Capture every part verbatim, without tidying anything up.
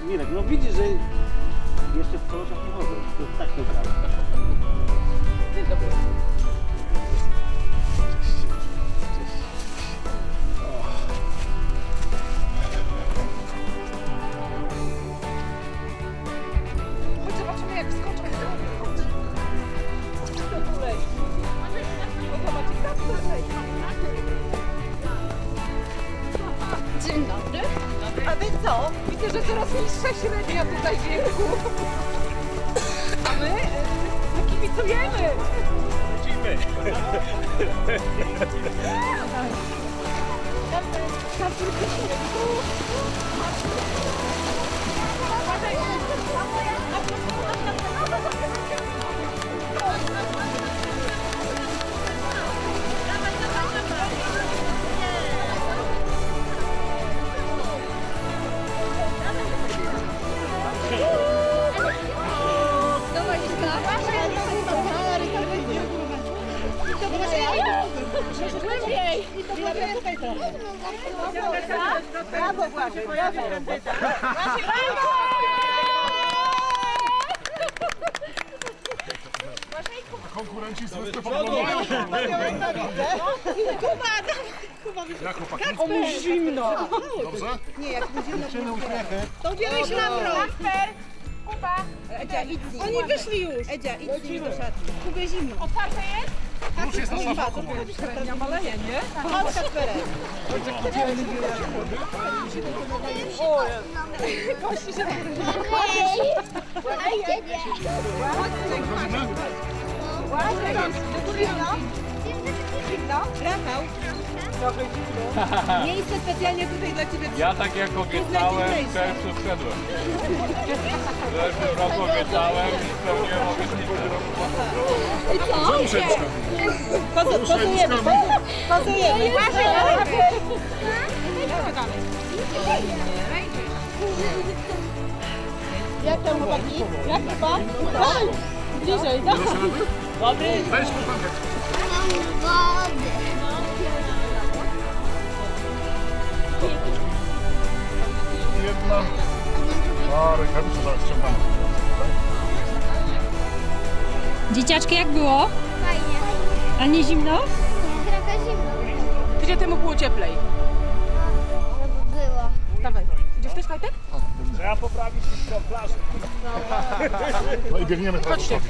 Mirek, no widzisz, że jeszcze w Koloszach nie chodzę, to tak nie brało. Dzień dobry. Chodź zobaczymy, jak skoczą z drogi. To tu leci. No zobaczcie, tam to leci. Dzień dobry. A wy co? Widzę, że coraz niższa średnia tutaj wieku. A my y, kibicujemy. Lecimy! Brawo, właśnie, pojawił kandydat. Konkurenci z występu. Jak chłopaki? O, mu zimno. Dobrze? Nie, jak mu zimno. Dziewczyny uśmiechy. To ubieraj się na mrok. Kuba. Edzia, idź z nim. Oni wyszli już. Edzia, idź z nim do szatni. Kubie zimno. Otwarte jest? Już jest na szabku. Średnia maleje, nie? Chodź, Kasperek. O, kości się Rafał, trochę zimno. Miejsce specjalnie tutaj dla Ciebie. Ja tak jak obiecałem, pierwszy wszedłem. Zeszły rok obiecałem i spełniłem obietnicę. Pozujemy, pozujemy. Jak tam chłopaki? Jak chyba? Bliżej, tak? Dobry. Weź chłopakę. Jedna. A, rękawice zaraz ściągamy. Dzieciaczki, jak było? Fajnie. A nie zimno? Trochę zimno. Tydzień temu było cieplej. No było. Dawaj. Idziesz też, Kajtek? Trzeba poprawić wszystko plażę. No i biegniemy teraz. Chodźcie.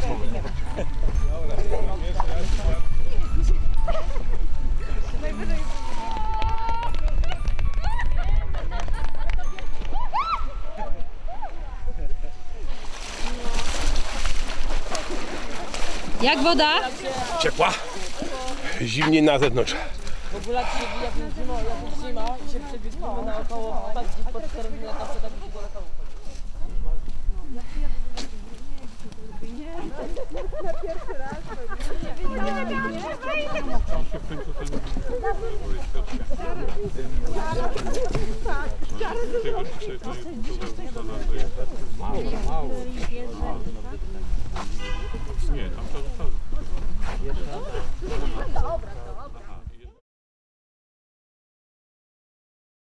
Jak woda? Ciepła, zimniej na zewnątrz. W ogóle jak jest zima, jak jest zima i się przebiegniemy naokoło bardziej pod czterech lat, to tak by się go latało. Mało, mało. Nie, tam to zostało.